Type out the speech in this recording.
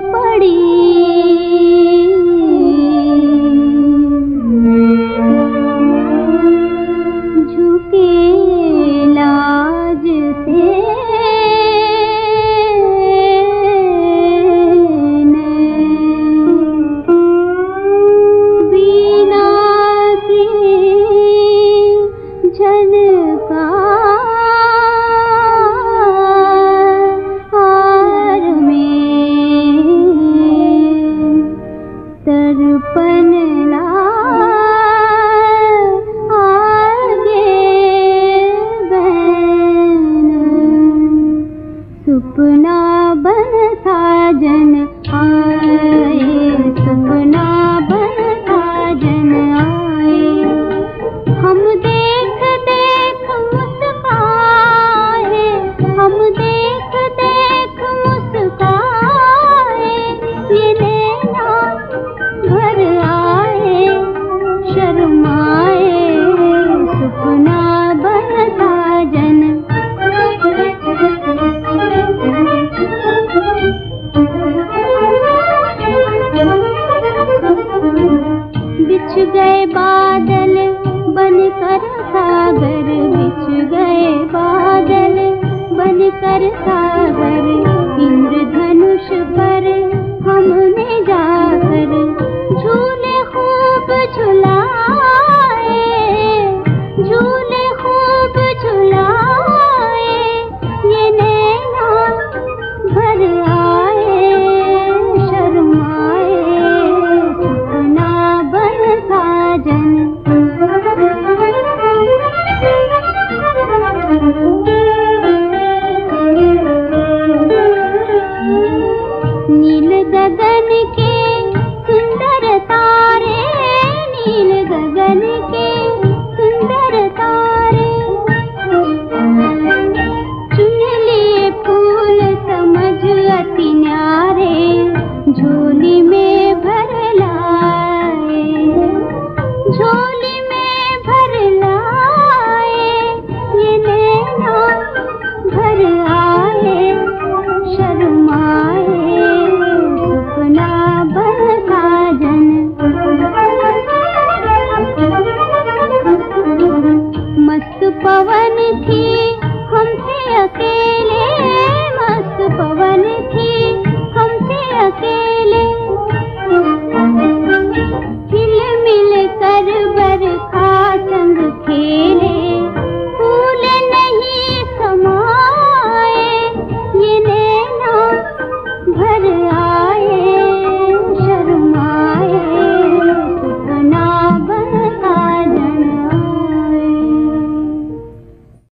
पड़ी। झुके लाज से बीना की झनकार में दर्पण ला आगे बहन सुपना बन साजन आए, सुपना बन साजन आए। हम देख देख मुस्काए, हम देख देख मुस्काए। ये नैना भर आए, शर्माए, सुपना बन साजन। बिछ गए बादल बनकर सागर, बिछ गए बादल बनकर सागर। इंद्रधनुष पर हमने जाकर झूले खूब झुलाए, झूले खूब झुलाए। ये नैना भर आए, शर्माए, सुपना बन साजन। नील गगन के सुंदर तारे, नील गगन के सुंदर तारे। चुन लिए फूल समझ अति न्यारे, झोली में भर लाए, झोली में भर लाए। ये नैना भर आए, शर्माए, सुपना बन साजन। मस्त पवन थी हम थे अकेले, मस्त पवन थी हम थे अकेले। हिल मिल कर बरखा संग खेले,